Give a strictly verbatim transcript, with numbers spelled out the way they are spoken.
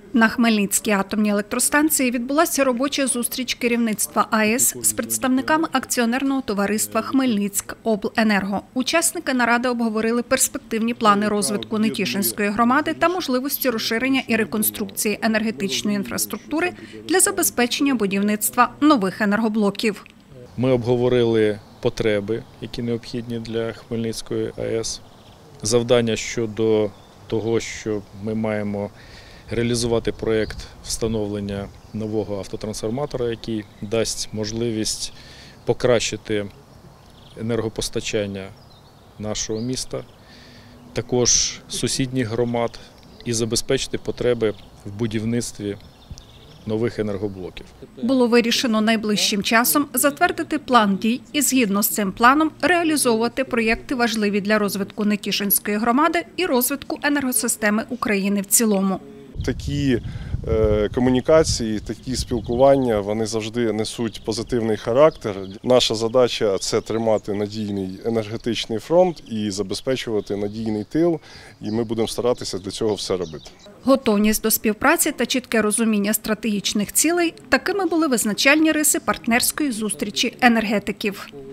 На Хмельницькій атомній електростанції відбулася робоча зустріч керівництва АЕС з представниками акціонерного товариства «Хмельницькобленерго». Учасники наради обговорили перспективні плани розвитку Нетішинської громади та можливості розширення і реконструкції енергетичної інфраструктури для забезпечення будівництва нових енергоблоків. Ми обговорили потреби, які необхідні для Хмельницької АЕС, завдання щодо того, що ми маємо реалізувати проєкт встановлення нового автотрансформатора, який дасть можливість покращити енергопостачання нашого міста, також сусідніх громад і забезпечити потреби в будівництві нових енергоблоків. Було вирішено найближчим часом затвердити план дій і згідно з цим планом реалізовувати проєкти важливі для розвитку Нетішинської громади і розвитку енергосистеми України в цілому. Такі комунікації, такі спілкування, вони завжди несуть позитивний характер. Наша задача – це тримати надійний енергетичний фронт і забезпечувати надійний тил, і ми будемо старатися для цього все робити. Готовність до співпраці та чітке розуміння стратегічних цілей – такими були визначальні риси партнерської зустрічі енергетиків.